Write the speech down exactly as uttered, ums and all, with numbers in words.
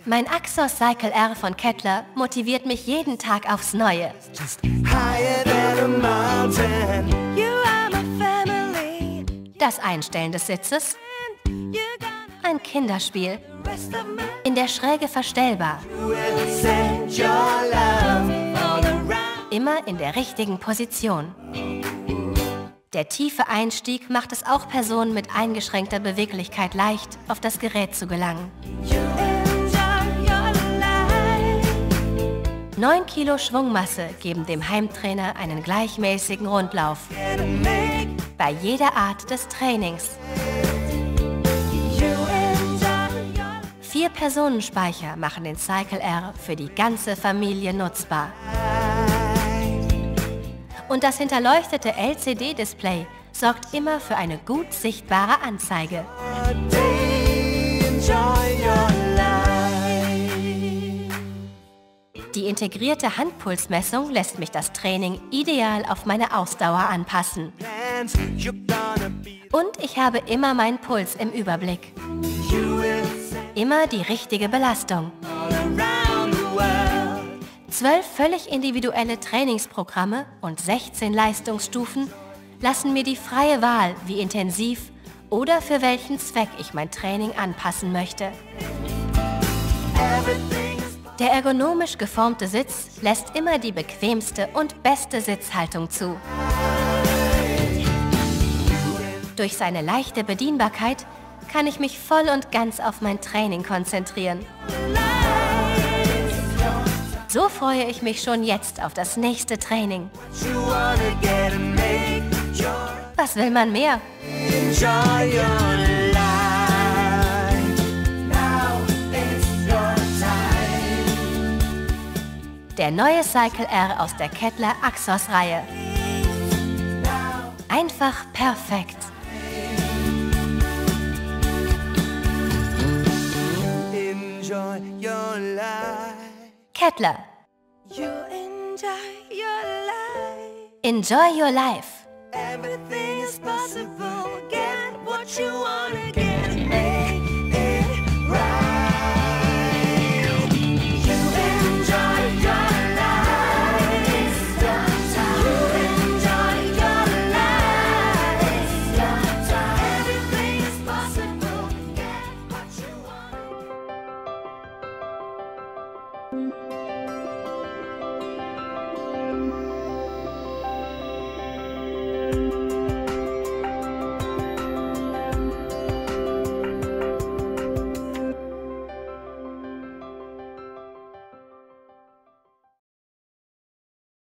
Mein Axos Cycle R von Kettler motiviert mich jeden Tag aufs Neue. Das Einstellen des Sitzes, ein Kinderspiel, in der Schräge verstellbar, immer in der richtigen Position. Der tiefe Einstieg macht es auch Personen mit eingeschränkter Beweglichkeit leicht, auf das Gerät zu gelangen. neun Kilo Schwungmasse geben dem Heimtrainer einen gleichmäßigen Rundlauf bei jeder Art des Trainings. Vier Personenspeicher machen den Cycle R für die ganze Familie nutzbar. Und das hinterleuchtete L C D-Display sorgt immer für eine gut sichtbare Anzeige. Die integrierte Handpulsmessung lässt mich das Training ideal auf meine Ausdauer anpassen. Und ich habe immer meinen Puls im Überblick. Immer die richtige Belastung. Zwölf völlig individuelle Trainingsprogramme und sechzehn Leistungsstufen lassen mir die freie Wahl, wie intensiv oder für welchen Zweck ich mein Training anpassen möchte. Der ergonomisch geformte Sitz lässt immer die bequemste und beste Sitzhaltung zu. Durch seine leichte Bedienbarkeit kann ich mich voll und ganz auf mein Training konzentrieren. So freue ich mich schon jetzt auf das nächste Training. Was will man mehr? Der neue Cycle R aus der Kettler Axos-Reihe. Einfach perfekt. Enjoy your life. Kettler. You enjoy your life. Enjoy your life. Everything is possible. Get what you want.